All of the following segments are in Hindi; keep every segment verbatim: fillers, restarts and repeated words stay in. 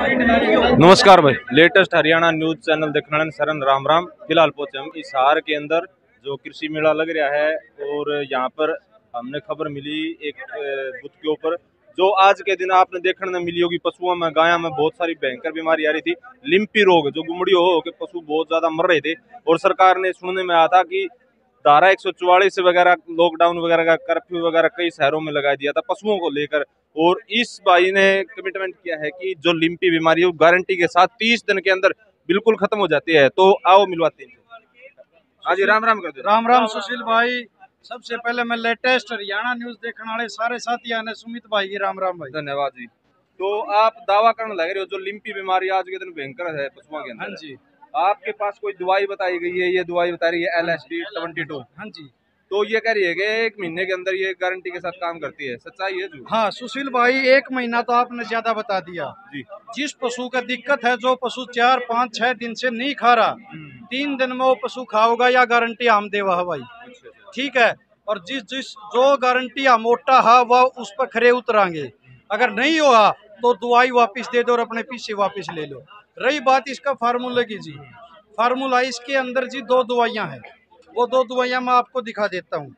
नमस्कार भाई, लेटेस्ट हरियाणा न्यूज चैनल देखने वाले सरन राम राम। फिलहाल पहुंचे हम इस हार के अंदर जो कृषि मेला लग रहा है और यहाँ पर हमने खबर मिली एक बुध के ऊपर जो आज के दिन आपने देखने में मिली होगी। पशुओं में गायों में बहुत सारी भयंकर बीमारी आ रही थी, लिम्पी रोग जो गुमड़ियों हो के पशु बहुत ज्यादा मर रहे थे और सरकार ने सुनने में आया था कि धारा एक सौ चौवालीस वगैरह लॉकडाउन वगैरह का कर्फ्यू वगैरह कई शहरों में लगा दिया था पशुओं को लेकर। और इस भाई ने कमिटमेंट किया है कि जो लिम्पी बीमारी है गारंटी के साथ तीस दिन के अंदर बिल्कुल खत्म हो जाती है। तो आओ मिलवाते हैं। आज राम राम कर दो। राम राम सुशील भाई, सबसे पहले मैं लेटेस्ट हरियाणा न्यूज देखने वाले सारे साथियों ने सुमित भाई की राम राम भाई। धन्यवाद जी। तो आप दावा करने लग रहे हो जो लिम्पी बीमारी आज के दिन भयंकर है पशुओं के अंदर। हाँ जी। आपके पास कोई दवाई बताई गई है? ये दवाई बता रही है L S D twenty two. हाँ जी। तो ये कह रही है कि एक महीने के अंदर ये गारंटी के साथ काम करती है, सच्चाई है जो? हाँ सुशील भाई, एक महीना तो आपने ज्यादा बता दिया जी। जिस पशु का दिक्कत है, जो पशु चार पाँच छह दिन से नहीं खा रहा, तीन दिन में वो पशु खाओगा या गारंटी हम देवा है भाई। ठीक है। और जिस जिस जो गारंटी हम मोटा है वह उस पर खरे उतरांगे। अगर नहीं हुआ तो दवाई वापिस दे दो और अपने पीछे वापिस ले लो। रही बात इसका फार्मूला की जी, फार्मूला इसके अंदर जी दो दवाइयाँ हैं, वो दो दवाइयाँ मैं आपको दिखा देता हूँ।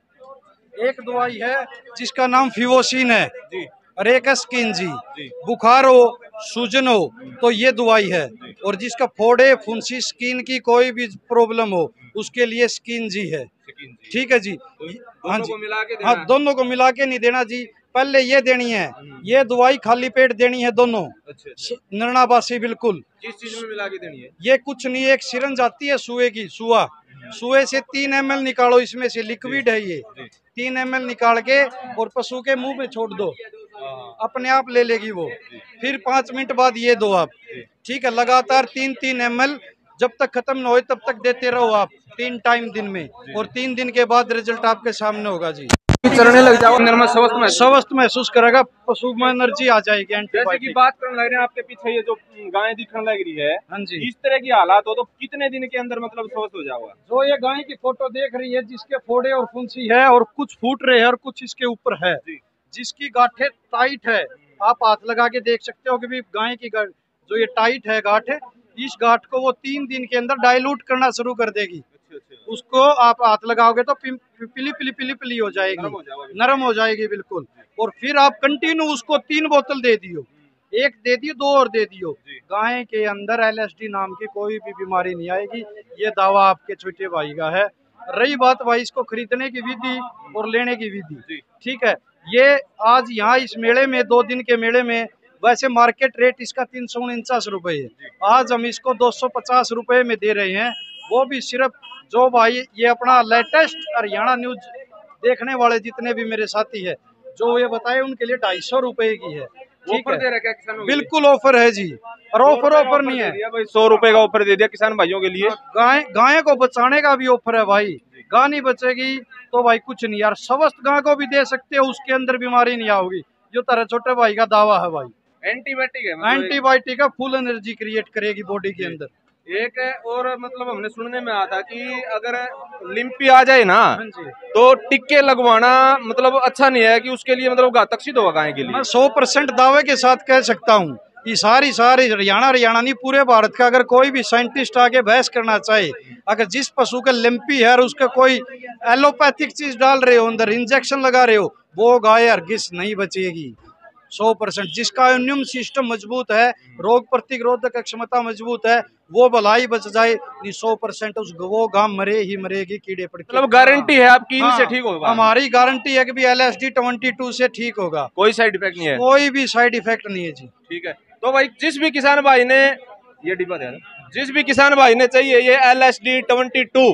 एक दवाई है जिसका नाम फिवोसिन है जी। और एक है स्किन जी। बुखार हो, सूजन हो तो ये दवाई है। और जिसका फोड़े फुंसी स्किन की कोई भी प्रॉब्लम हो उसके लिए स्किन जी है। ठीक है जी। हाँ जी, हाँ दोनों को मिला के नहीं देना जी, पहले ये देनी है, ये दवाई खाली पेट देनी है दोनों। अच्छा। निर्णाबासी बिल्कुल। किस चीज में मिला के देनी है? ये कुछ नहीं, एक सिरंज आती है सुए की, सुआ सुए से तीन एम एल निकालो, इसमें से लिक्विड है ये, तीन एम एल निकाल के और पशु के मुंह में छोड़ दो, अपने आप ले लेगी वो। फिर पाँच मिनट बाद ये दो आप। ठीक है। लगातार तीन तीन एम एल जब तक खत्म न हो तब तक देते रहो आप, तीन टाइम दिन में, और तीन दिन के बाद रिजल्ट आपके सामने होगा जी। चलने लग जाओ, स्वस्थ महसूस स्वस्थ महसूस करेगा, पशु में एनर्जी आ जाएगी। जैसे की बात करने लग रहे हैं आपके पीछे ये जो गाय दिखने लग रही है, हाँ जी, इस तरह की हालात हो तो कितने दिन के अंदर मतलब स्वस्थ हो जाएगा? जो ये गाय की फोटो देख रही है जिसके फोड़े और फुंसी है और कुछ फूट रहे हैं और कुछ इसके ऊपर है, जिसकी गांठें टाइट है, आप हाथ लगा के देख सकते हो कि भी गाय की जो ये टाइट है गांठ है, इस गांठ को वो तीन दिन के अंदर डाइल्यूट करना शुरू कर देगी। उसको आप हाथ लगाओगे तो पिली पिली पिली पिली हो जाएगी, नरम हो जाएगी बिल्कुल। और फिर आप कंटिन्यू उसको तीन बोतल दे दियो, एक दे दियो, दो और दे दियो, गाय के अंदर एल एस डी नाम की कोई भी बीमारी नहीं आएगी। ये दावा आपके छोटे भाई का है। रही बात भाई इसको खरीदने की विधि और लेने की विधि, ठीक है, ये आज यहाँ इस मेले में, दो दिन के मेले में, वैसे मार्केट रेट इसका तीन सौ उनचास रुपए है, आज हम इसको दो सौ पचास रुपए में दे रहे हैं। वो भी सिर्फ जो भाई ये अपना लेटेस्ट हरियाणा न्यूज देखने वाले जितने भी मेरे साथी है जो ये बताए उनके लिए ढाई सौ रुपए की है। ठीक है, बिल्कुल ऑफर है जी। और ऑफर ऑफर नहीं है, सौ रुपए का ऑफर दे दिया किसान भाइयों के लिए। गाय गाय को बचाने का भी ऑफर है भाई, गाय नहीं बचेगी तो भाई कुछ नहीं यार। स्वस्थ गाय को भी दे सकते हो, उसके अंदर बीमारी नहीं आओगी, जो तेरे छोटे भाई का दावा है भाई। एंटीबायोटिक है, मतलब एंटीबायोटिक का फुल एनर्जी क्रिएट करेगी बॉडी के अंदर। एक है और मतलब हमने सुनने में आया था कि अगर लिम्पी आ जाए ना तो टिक्के लगवाना मतलब अच्छा नहीं है, कि उसके लिए मतलब घातक सिद्ध होगा गाय के लिए। मैं सौ परसेंट दावे के साथ कह सकता हूँ, ये सारी सारी हरियाणा हरियाणा नहीं पूरे भारत का अगर कोई भी साइंटिस्ट आके बहस करना चाहे, अगर जिस पशु का लिम्पी है और उसका कोई एलोपैथिक चीज डाल रहे हो, अंदर इंजेक्शन लगा रहे हो, वो गाय हरगिज नहीं बचेगी सौ परसेंट। जिसका इम्यून सिस्टम मजबूत है, रोग प्रतिरोधक क्षमता मजबूत है, वो भलाई बच जाए नहीं, सौ परसेंट उस वो गांव मरे ही मरेगी कीड़े पड़ के। मतलब गारंटी है आपकी इनसे ठीक होगा? हमारी गारंटी है कि भी L S D twenty two से ठीक होगा, कोई साइड इफेक्ट नहीं है, कोई भी साइड इफेक्ट नहीं है जी। ठीक है। तो भाई जिस भी किसान भाई ने ये डिब्बा दे जिस भी किसान भाई ने चाहिए ये L S D twenty two,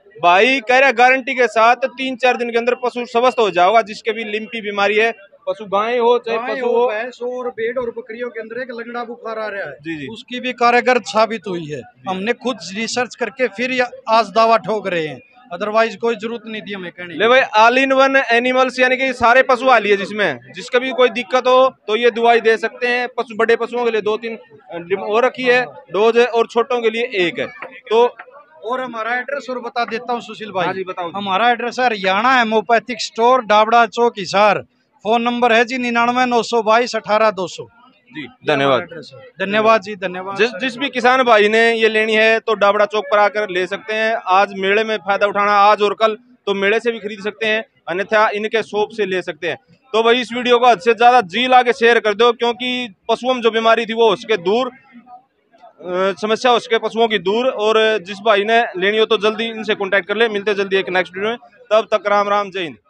भाई कह रहे गारंटी के साथ तीन चार दिन के अंदर पशु स्वस्थ हो जाएगा, जिसके भी लिम्पी बीमारी है, पशु गाय हो चाहे पशु हो, भैंस और भेड़ और बकरियों के अंदर एक लंगड़ा बुखार आ रहा है जी जी, उसकी भी कारगर साबित हुई है। हमने खुद रिसर्च करके फिर आज दावा ठोक रहे हैं, अदरवाइज कोई जरूरत नहीं थी हमें कहने। ले भाई ऑल इन वन एनिमल्स यानी कि सारे पशु आ लिए, जिसमें जिसका भी कोई दिक्कत हो तो ये दवाई दे सकते हैं। पशु बड़े पशुओं के लिए दो तीन और रखी है डोज है और छोटों के लिए एक है। तो और हमारा एड्रेस और बता देता हूँ सुशील भाई। हाँ जी बताओ। हमारा एड्रेस है Haryana homeopathic store, Dabra Chowk, Hisar. Phone number है जी निन्यानवे नौ सौ बाईस अठारह दो सौ। जी धन्यवाद। धन्यवाद जी, धन्यवाद। जिस जिस भी किसान भाई ने ये लेनी है तो डाबड़ा चौक पर आकर ले सकते हैं। आज मेले में फायदा उठाना, आज और कल तो मेले से भी खरीद सकते हैं, अन्यथा इनके शॉप से ले सकते हैं। तो भाई इस वीडियो को हद से ज्यादा जी ला के शेयर कर दो, क्योंकि पशुओं में जो बीमारी थी वो हो सके दूर, समस्या हो सके पशुओं की दूर। और जिस भाई ने लेनी हो तो जल्दी इनसे कॉन्टैक्ट कर ले। मिलते जल्दी एक नेक्स्ट वीडियो में, तब तक राम राम, जय हिंद।